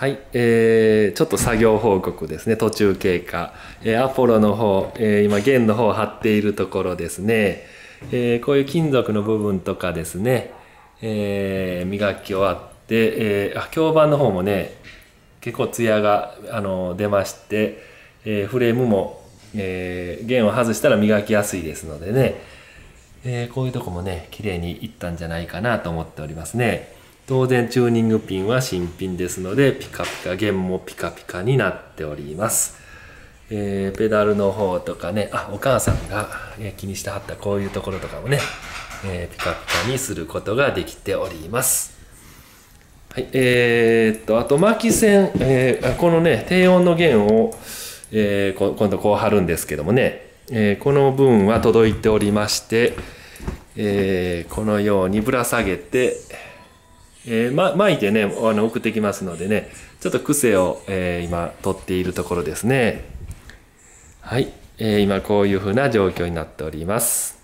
はい、ちょっと作業報告ですね。途中経過。アポロの方、今弦の方を貼っているところですね。こういう金属の部分とかですね、磨き終わって、響板の方もね、結構艶が出まして、フレームも、弦を外したら磨きやすいですのでね、こういうとこもね、綺麗にいったんじゃないかなと思っておりますね。当然チューニングピンは新品ですのでピカピカ、弦もピカピカになっております。ペダルの方とかね、お母さんが、気にしてはったこういうところとかもね、ピカピカにすることができております。はい、あと巻き線、このね低音の弦を、今度こう貼るんですけどもね、この分は届いておりまして、このようにぶら下げて、巻いてね送ってきますのでね、ちょっと癖を、今取っているところですね。はい、今こういうふうな状況になっております。